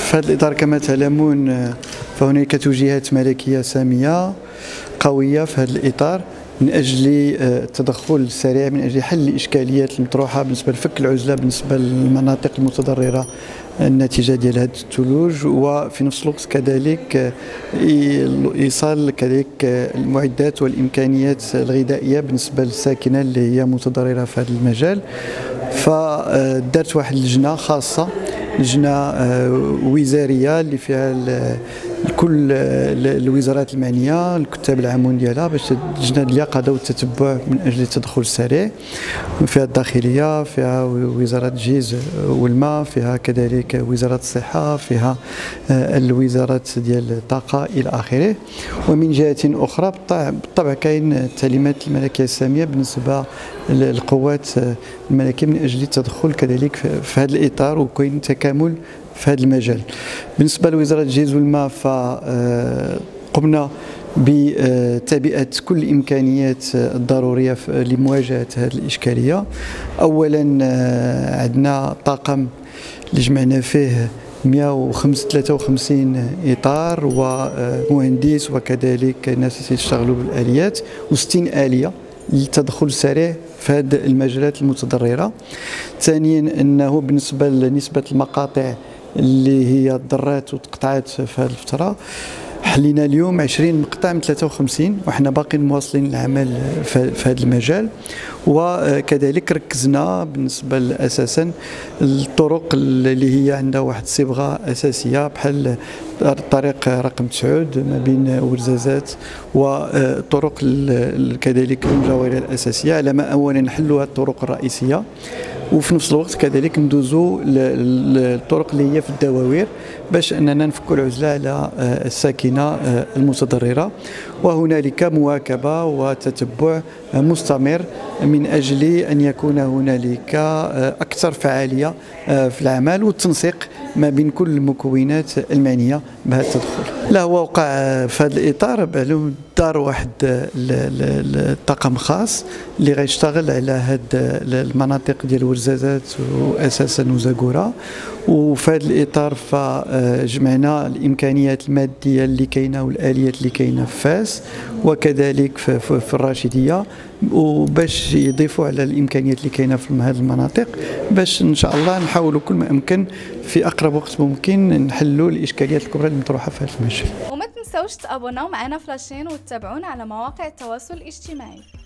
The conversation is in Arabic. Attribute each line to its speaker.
Speaker 1: في هذا الإطار كما تعلمون فهناك توجيهات ملكية سامية قوية في هذا الإطار من أجل التدخل السريع، من أجل حل الإشكاليات المطروحة بالنسبة لفك العزلة بالنسبة للمناطق المتضررة الناتجة ديال هذا الثلوج، وفي نفس الوقت كذلك إيصال كذلك المعدات والإمكانيات الغذائية بالنسبة للساكنة اللي هي متضررة في هذا المجال. فدارت واحد اللجنة خاصة، لجنة وزارية اللي فيها كل الوزارات المعنيه، الكتاب العامون ديالها، باش لجنه اليقظه والتتبع من اجل التدخل السريع. فيها الداخليه، فيها وزاره الجيز والماء، فيها كذلك وزاره الصحه، فيها الوزارات ديال الطاقه الى اخره. ومن جهه اخرى بالطبع كاين التعليمات الملكيه الساميه بالنسبه للقوات الملكيه من اجل التدخل كذلك في هذا الاطار، وكاين تكامل في هذا المجال. بالنسبه لوزاره الجيز والماء فقمنا بتعبئه كل الامكانيات الضروريه لمواجهه هذه الاشكاليه. اولا عندنا طاقم اللي جمعنا فيه 153 اطار ومهندس وكذلك ناس يشتغلوا بالاليات و60 اليه للتدخل السريع في هذه المجالات المتضرره. ثانيا انه بالنسبه لنسبه المقاطع اللي هي ضرات وتقطعات في هذه الفتره، حلينا اليوم 20 مقطع من 53 وحنا باقيين مواصلين العمل في هذا المجال. وكذلك ركزنا بالنسبه اساسا الطرق اللي هي عندها واحد الصبغه اساسيه، بحال الطريق رقم 9 ما بين ورزازات وطرق كذلك المجاوره الاساسيه، على ما اولا نحلوا الطرق الرئيسيه وفي نفس الوقت كذلك ندوزوا للطرق اللي هي في الدواوير باش اننا نفكوا العزله على الساكنه المتضرره. وهنالك مواكبه وتتبع مستمر من اجل ان يكون هنالك اكثر فعاليه في العمل والتنسيق ما بين كل المكونات المعنيه بهذا التدخل. لا، هو وقع في هذا الاطار دار واحد الطاقم خاص اللي غيشتغل على هاد المناطق ديال ورزازات واساسا وزاكوره. وفي هذا الاطار فجمعنا الامكانيات الماديه اللي كاينه والاليات اللي كاينه في فاس وكذلك في الراشديه، وباش يضيفوا على الامكانيات اللي كاينه في هذه المناطق باش ان شاء الله نحاولوا كل ما امكن في اقرب وقت ممكن نحلوا الاشكاليات الكبرى المطروحه في هذا المجال.
Speaker 2: وما تنسوش تابوناو معنا فلاشين وتتابعونا على مواقع التواصل الاجتماعي.